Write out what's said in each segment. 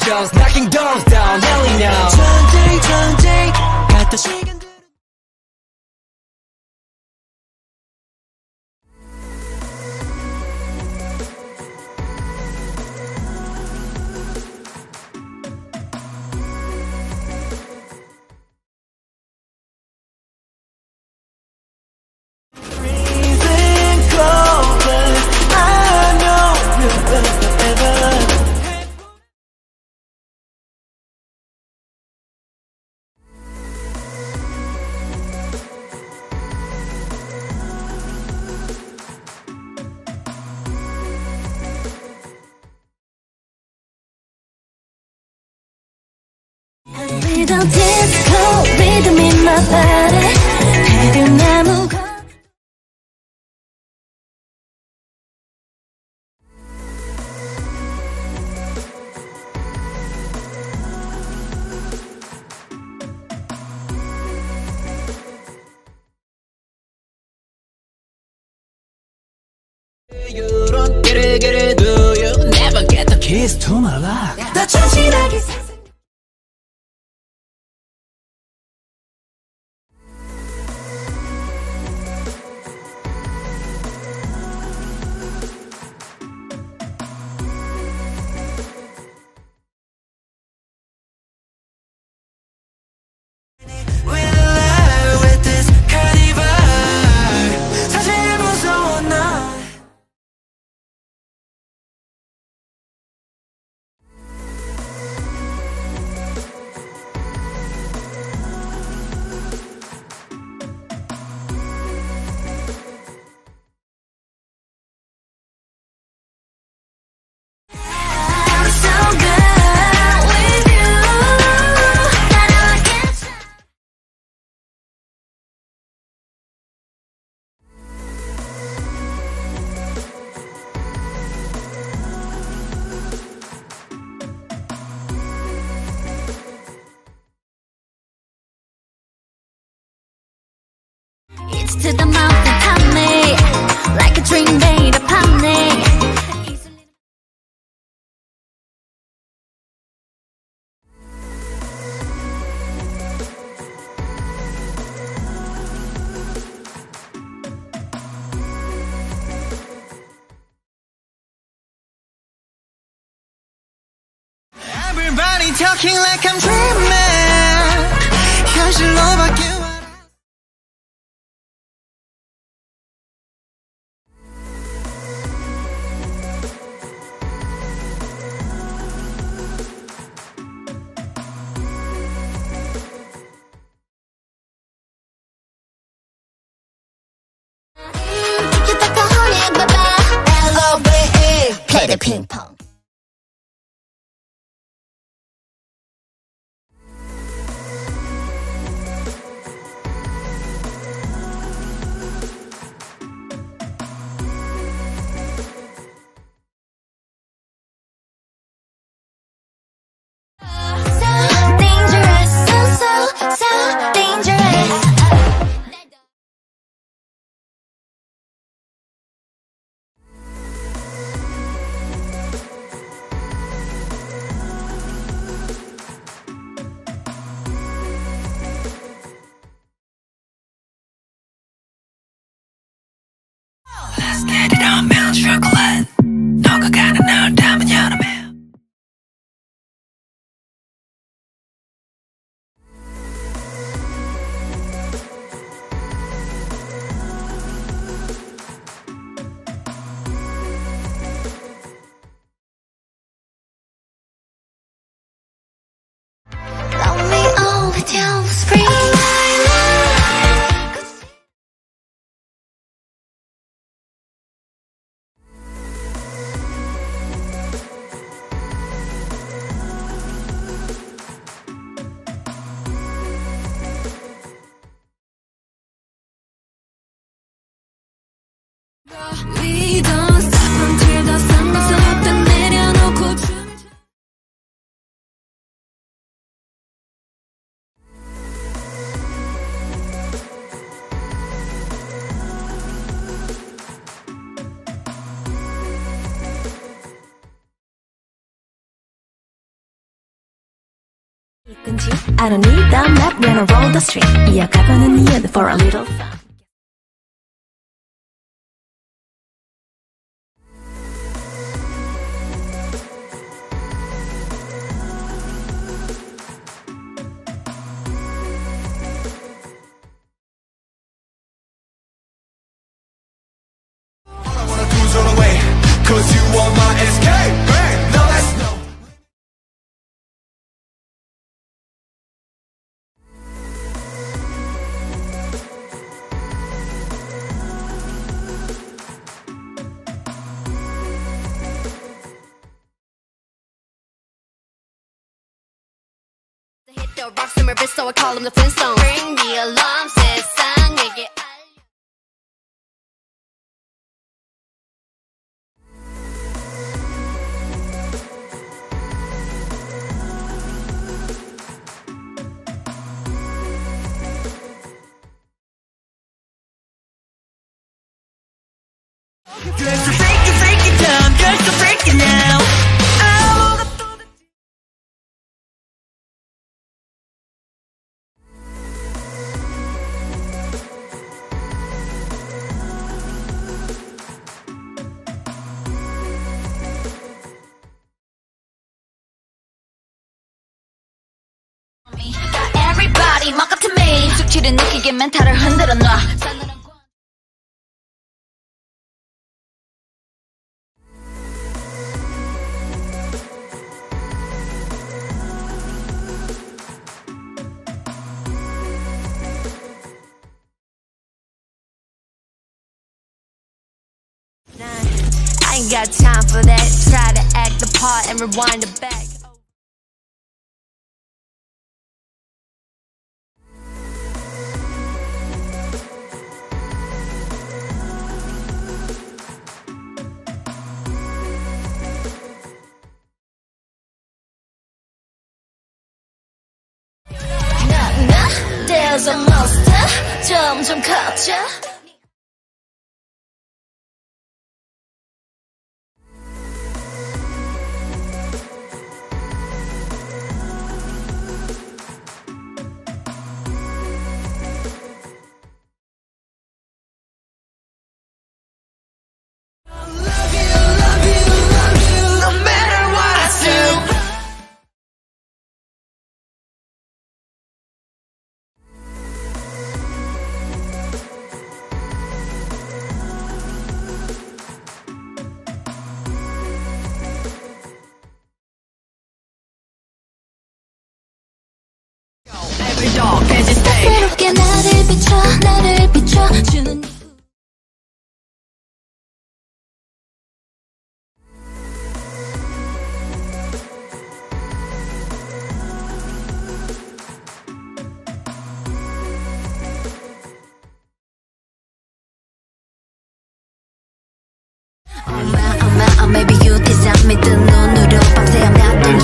angels, knocking doors down, yelling now. 전쟁 같은 시간. Little disco rhythm in my body. 밝은 나무가 You don't get it, do you? Never get the keys to my lock. 더 충실하게 It's to the mountain top me, like a dream made upon me. Everybody talking like I'm dreaming. 현실로 바뀌어. Play the ping pong. Let's get it on, milk chocolate. 너가 가는 날 담은 여름에. Love me all with your spring. We don't stop until the sun comes up and 내려놓고 춤을 춰. 건지 I don't need the map when I roll the street 이어가보는 이유는 for a little fun Cause you are my escape, hey, no that's no Hit the rocks in my wrist so I call them the Flintstones Ring the alarm 세상에게 Girls are freaking down, girls are freaking now Got everybody walk up to me 숙취를 느끼게 멘탈을 흔들어 놔 I ain't got time for that. Try to act the part and rewind it back. There's a monster. 점점 커져. 새롭게 나를 비춰주는 Maybe you deserve me 뜬 눈으로 밤새워 놨던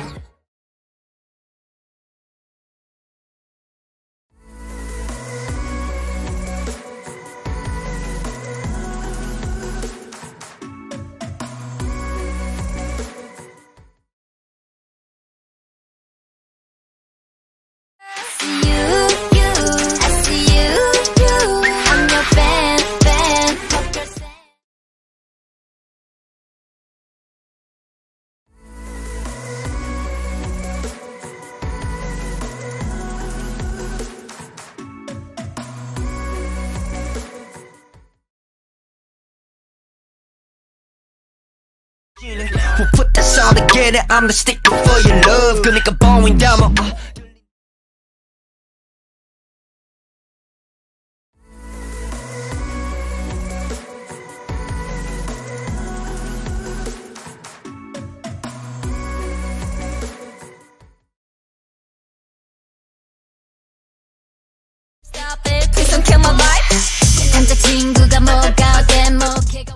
We'll put that song together, I'm the sticker for your love 그러니까 bowing down Stop it, please don't kill my vibe 남자친구가 뭐가 어때 뭐 걔가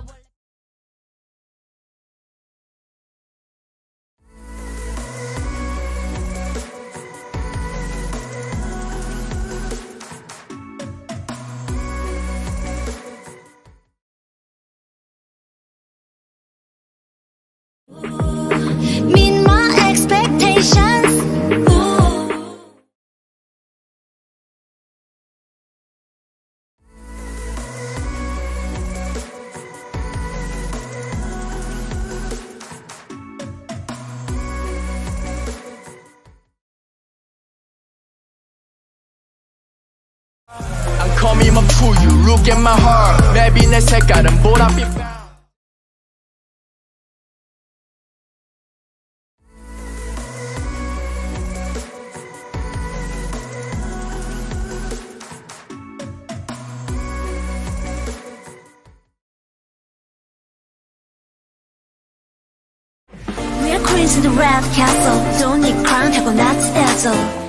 coming up to you. Look at my heart. maybe 내 색깔은 보랏빛. We're queens in the red castle. Don't need crown 하고 낫지 애도